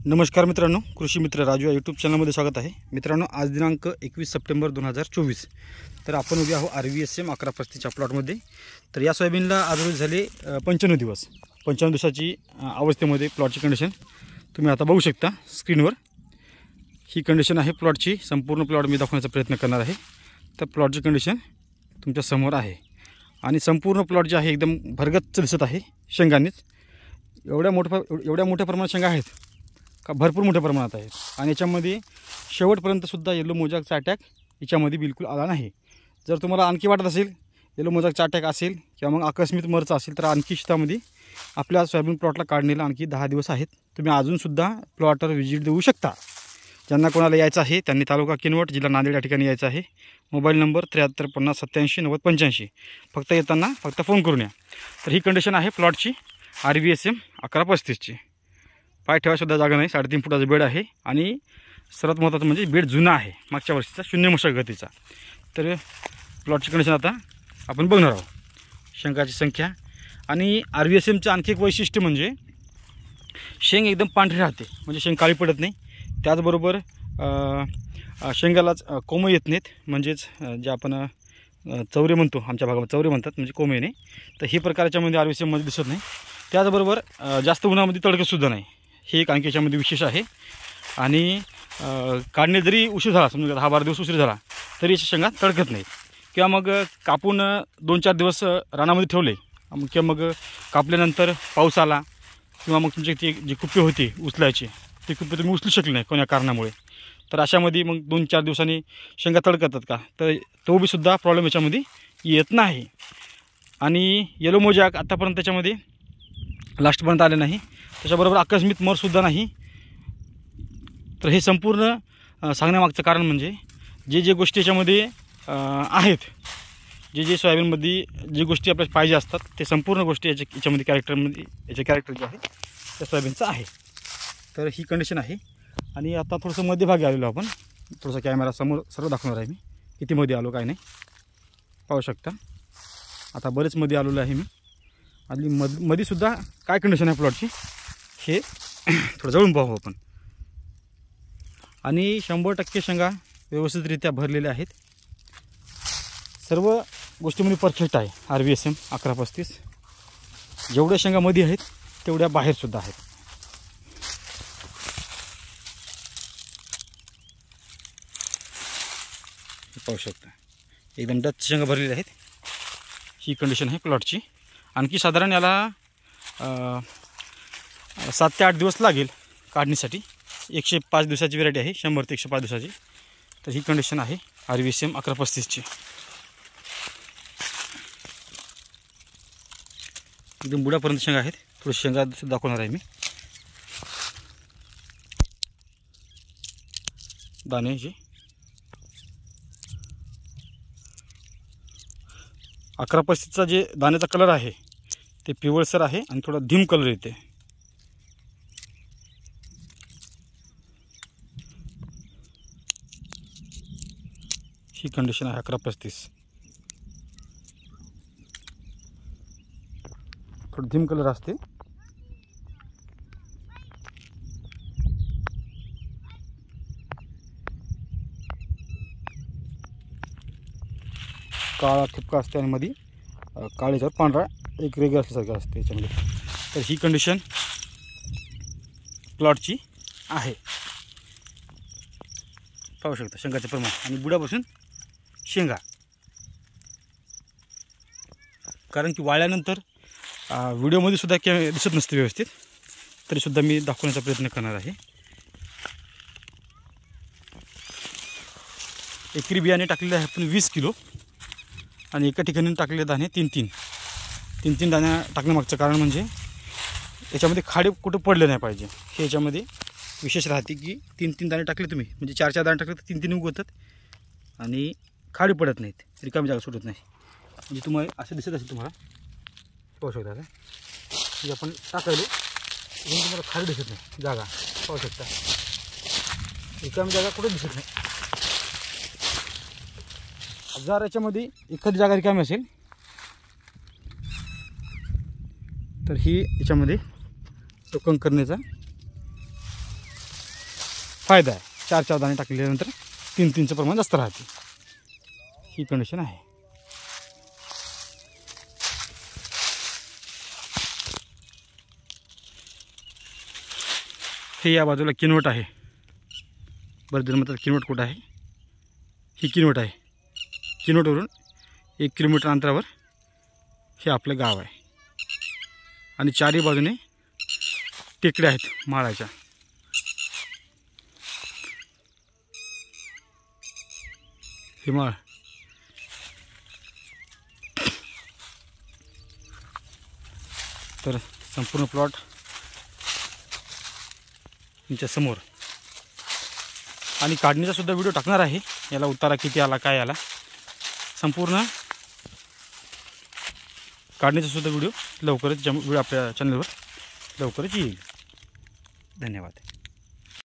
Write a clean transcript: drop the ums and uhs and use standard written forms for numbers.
नमस्कार मित्रांनो, कृषी मित्र राजू या यूट्यूब चॅनलमध्ये स्वागत आहे। मित्रांनो, आज दिनांक 21 सप्टेंबर 2024 तर आपण उभे आहो RVSM 1135च्या प्लॉटमध्ये। तर या सोयाबीनला आज रोज झाले 95 दिवस। 95 दिवसाची अवस्थेमध्ये प्लॉटची कंडिशन तुम्ही आता बघू शकता स्क्रीनवर। ही कंडिशन आहे प्लॉटची। संपूर्ण प्लॉट मी दाखवण्याचा प्रयत्न करणार आहे। तर प्लॉटची कंडिशन तुमच्या समोर आहे आणि संपूर्ण प्लॉट जे आहे एकदम भरगच्च दिसत आहे शेंगांनीच। एवढ्या मोठ्या प्रमाणात शेंगा आहेत का भरपूर मोठ्या प्रमाणात आहेत आणि याच्यामध्ये शेवटपर्यंत सुद्धा येलो मोजॅकचा अटॅक याच्यामध्ये बिलकुल आला नाही। जर तुम्हाला आणखी वाटत असेल येलो मोजॅकचा अटॅक असेल किंवा मग आकस्मिक मरचा असेल तर आणखी शेतामध्ये आपल्या सोयाबीन प्लॉटला काढणीला आणखी 10 दिवस आहेत। तुम्ही अजूनसुद्धा प्लॉटवर व्हिजिट देऊ शकता। ज्यांना कोणाला यायचं आहे त्यांनी तालुका किनवट जिल्हा नांदेड या ठिकाणी यायचं आहे। Mobile number 7350879085। फक्त येताना फक्त फोन करून या। तर ही कंडिशन आहे प्लॉटची RVSM 1135ची। पाय ठेवायसुद्धा जागा नाही। 3.5 फुटाचा बेड आहे आणि सर्वात महत्त्वाचं म्हणजे बेड जुना आहे मागच्या वर्षीचा 0 मशागतीचा। तर प्लॉटची कंडिशन आता आपण बघणार आहोत। शेंगाची संख्या आणि RVSMचं आणखी एक वैशिष्ट्य म्हणजे शेंग एकदम पांढरी राहते, म्हणजे शेंग काळी पडत नाही। त्याचबरोबर शेंगालाच कोंब येत नाहीत, म्हणजेच जे आपण चौरे म्हणतो, आमच्या भागामध्ये चौरे म्हणतात, म्हणजे कोंब येणे। तर हे प्रकारच्यामध्ये RVSMमध्ये दिसत नाही। त्याचबरोबर जास्त उन्हामध्ये तडकतसुद्धा नाही। हे एक आणखी याच्यामध्ये विशेष आहे। आणि काढणे जरी उशीर झाला, समजा 10-12 दिवस उशीर झाला तरी याच्या शेंगा तडकत नाहीत। किंवा मग कापून 2-4 दिवस रानामध्ये ठेवले किंवा मग कापल्यानंतर पाऊस आला किंवा मग तुमची ती जी कुप्पे होती उचलायची ती कुप्पे तुम्ही उचलू शकले नाही कोण्या कारणामुळे, तर अशामध्ये मग 2-4 दिवसांनी शेंगा तडकतात का, तर तो बी सुद्धा प्रॉब्लेम याच्यामध्ये येत नाही। आणि येलो मोजॅक आतापर्यंत त्याच्यामध्ये लास्टपर्यंत आले नाही। त्याच्याबरोबर आकस्मिक मरसुद्धा नाही। तर हे संपूर्ण सांगण्यामागचं कारण म्हणजे जे गोष्टी याच्यामध्ये आहेत, जे सोयाबीनमध्ये जे गोष्टी आपल्याला पाहिजे असतात ते संपूर्ण गोष्टी याच्यामध्ये कॅरेक्टर जे आहे त्या सोयाबीनचं आहे। तर ही कंडिशन आहे। आणि आता थोडंसं मध्यभागी आलेलो आपण, थोडंसं कॅमेरा समोर सर्व दाखवणार आहे मी किती मध्ये आलो काय नाही, पाहू शकता। आता बरेच मध्ये आलेलो आहे मी। आणि मध्येसुद्धा काय कंडिशन आहे प्लॉटची हे थोडं जवळून पाहू आपण। आणि 100% शेंगा व्यवस्थितरित्या भरलेल्या आहेत। सर्व गोष्टीमध्ये परफेक्ट आहे RVSM 1135। जेवढ्या शेंगा मध्ये आहेत तेवढ्या बाहेरसुद्धा आहेत। पाहू शकता एकदम डच शेंगा भरलेल्या आहेत। ही कंडिशन आहे प्लॉटची। आणखी साधारण याला 7 ते 8 दिवस लागेल काढणीसाठी। 105 दिवसाची व्हरायटी आहे, 100 ते 105 दिवसाची। तर ही कंडिशन आहे RVSM 1135ची। एकदम बुडापर्यंत शेंगा आहेत। थोडी शेंगा दाखवणार आहे मी। दाणे जे 1135चा जे दाण्याचा कलर आहे ते पिवळसर आहे आणि थोडा धीम कलर येते। ही कंडिशन आहे 1135। थोडं धीम कलर असते। काळा ठिपका असते आणि मध्ये काळेच्यावर पांढरा एक रेग असल्यासारखं असते याच्यामध्ये। तर ही कंडिशन प्लॉटची आहे, पाहू शकता शेंगाचे प्रमाण आणि बुडापासून शेंगा। कारण की वाळल्यानंतर व्हिडिओमध्ये सुद्धा दिसत नसते व्यवस्थित, तरीसुद्धा मी दाखवण्याचा प्रयत्न करणार आहे। एकरी बियाणे टाकलेले आहे आपण 20 किलो आणि एका ठिकाणी टाकलेले दाणे 3 दाणे टाकण्यामागचं कारण म्हणजे याच्यामध्ये खाडे कुठं पडले नाही पाहिजे। हे याच्यामध्ये विशेष राहते की 3 दाणे टाकले तुम्ही म्हणजे 4 दाणे टाकले तर 3 उगवतात आणि खाडे पडत नाहीत, रिकामी जागा सुटत नाही। म्हणजे तुम्हाला असं दिसत असेल, तुम्हाला पाहू शकता का की आपण टाकायलो म्हणून तुम्हाला खाली दिसत नाही जागा, पाहू शकता रिकामी जागा कुठे दिसत नाही। जर याच्यामध्ये एखादी जागा रिकामी असेल तर ही याच्यामध्ये टोकन करण्याचा फायदा आहे. 4 दाणे टाकल्यानंतर 3चं प्रमाण जास्त राहते. ही कंडिशन आहे. हे या बाजूला किनवट आहे. बरेच जण म्हणतात किनवट कुठं आहे. ही किनवट आहे. किनवटवरून 1 किलोमीटर अंतरावर हे आपलं गाव आहे. आणि चारही बाजूने टेकड्या आहेत माळाच्या. हे माळ तर संपूर्ण प्लॉट तुमच्या समोर. आणि काढणीचा सुद्धा व्हिडिओ टाकणार आहे. याला उतारा किती आला काय आला संपूर्ण काढणीचा सुद्धा व्हिडिओ लवकरच व्हिडिओ आपल्या चॅनलवर लवकरच येईल. धन्यवाद.